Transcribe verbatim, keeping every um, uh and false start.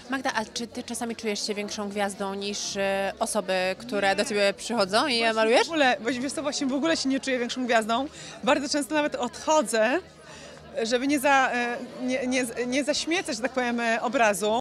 Magda, a czy ty czasami czujesz się większą gwiazdą niż e, osoby, które do ciebie przychodzą i je malujesz? W ogóle, wiesz co, właśnie w ogóle się nie czuję większą gwiazdą. Bardzo często nawet odchodzę, żeby nie, za, e, nie, nie, nie zaśmiecać, że tak powiem, e, obrazu.